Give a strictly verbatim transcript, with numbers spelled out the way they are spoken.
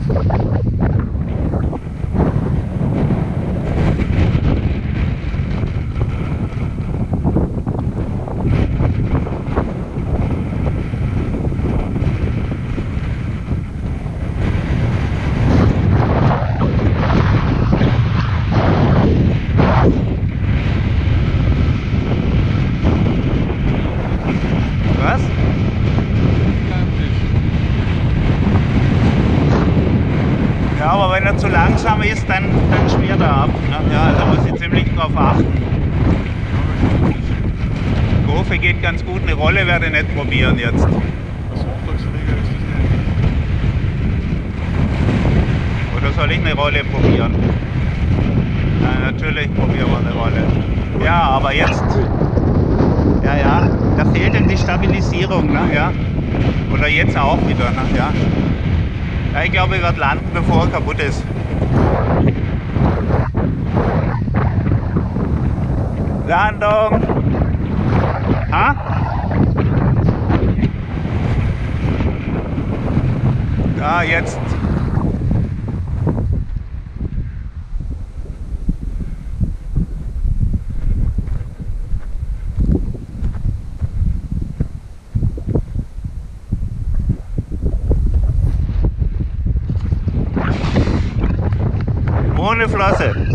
Was? Ja, aber wenn er zu langsam ist, dann, dann schmiert er ab. Ne? Ja, da muss ich ziemlich drauf achten. Kurve geht ganz gut, eine Rolle werde ich nicht probieren jetzt. Als Auftragsleger ist das nicht. Oder soll ich eine Rolle probieren? Na, natürlich probieren wir eine Rolle. Ja, aber jetzt. Ja, ja, da fehlt dann die Stabilisierung, ne? Ja. Oder jetzt auch wieder, ne? Ja. Ja, ich glaube, ich werde landen, bevor er kaputt ist. Landung! Ha? Ja, jetzt. Ohne Flosse.